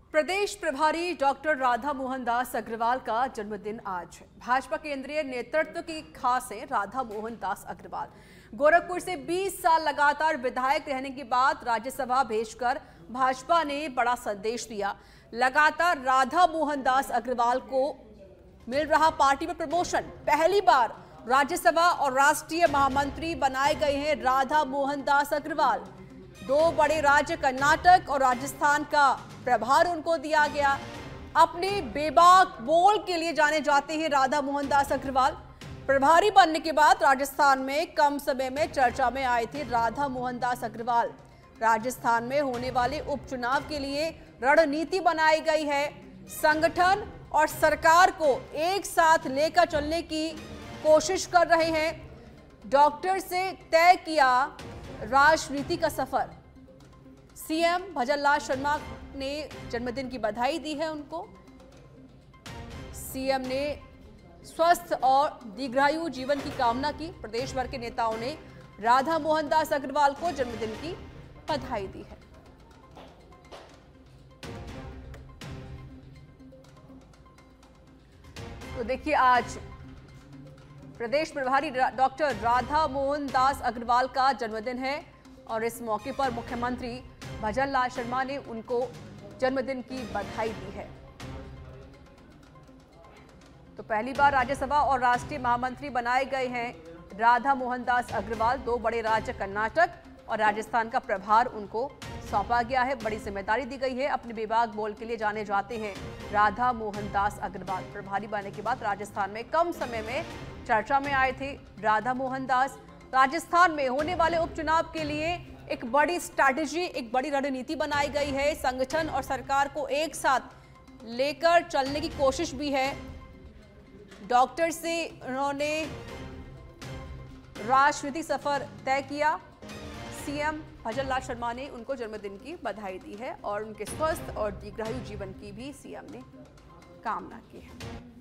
प्रदेश प्रभारी डॉक्टर राधा मोहन दास अग्रवाल का जन्मदिन आज है। भाजपा केंद्रीय नेतृत्व की खास है राधा मोहन दास अग्रवाल। गोरखपुर से 20 साल लगातार विधायक रहने के बाद राज्यसभा भेजकर भाजपा ने बड़ा संदेश दिया। लगातार राधा मोहन दास अग्रवाल को मिल रहा पार्टी में प्रमोशन। पहली बार राज्यसभा और राष्ट्रीय महामंत्री बनाए गए हैं राधा मोहन दास अग्रवाल। दो बड़े राज्य कर्नाटक और राजस्थान का प्रभार उनको दिया गया। अपने बेबाक बोल के लिए जाने जाते हैं राधा मोहन दास अग्रवाल। प्रभारी बनने के बाद राजस्थान में कम समय में चर्चा में आए थे राधा मोहन दास अग्रवाल। राजस्थान में होने वाले उपचुनाव के लिए रणनीति बनाई गई है। संगठन और सरकार को एक साथ लेकर चलने की कोशिश कर रहे हैं। डॉक्टर से तय किया राजनीति का सफर। सीएम भजन लाल शर्मा ने जन्मदिन की बधाई दी है उनको। सीएम ने स्वस्थ और दीर्घायु जीवन की कामना की। प्रदेश भर के नेताओं ने राधा मोहन दास अग्रवाल को जन्मदिन की बधाई दी है। तो देखिए, आज प्रदेश प्रभारी डॉक्टर राधा मोहन दास अग्रवाल का जन्मदिन है और इस मौके पर मुख्यमंत्री भजन लाल शर्मा ने उनको जन्मदिन की बधाई दी है। तो पहली बार राज्यसभा और राष्ट्रीय महामंत्री बनाए गए हैं राधा मोहन दास अग्रवाल। दो बड़े राज्य कर्नाटक और राजस्थान का प्रभार उनको सौंपा गया है। बड़ी जिम्मेदारी दी गई है। अपने बेबाक बोल के लिए जाने जाते हैं राधा मोहन दास अग्रवाल। प्रभारी बनने के बाद राजस्थान में कम समय में चर्चा में आए थे राधा मोहन दास। राजस्थान में होने वाले उपचुनाव के लिए एक बड़ी स्ट्रैटेजी, एक बड़ी रणनीति बनाई गई है। संगठन और सरकार को एक साथ लेकर चलने की कोशिश भी है। डॉक्टर से उन्होंने राजनीतिक सफर तय किया। सीएम भजन लाल शर्मा ने उनको जन्मदिन की बधाई दी है और उनके स्वस्थ और दीर्घायु जीवन की भी सीएम ने कामना की है।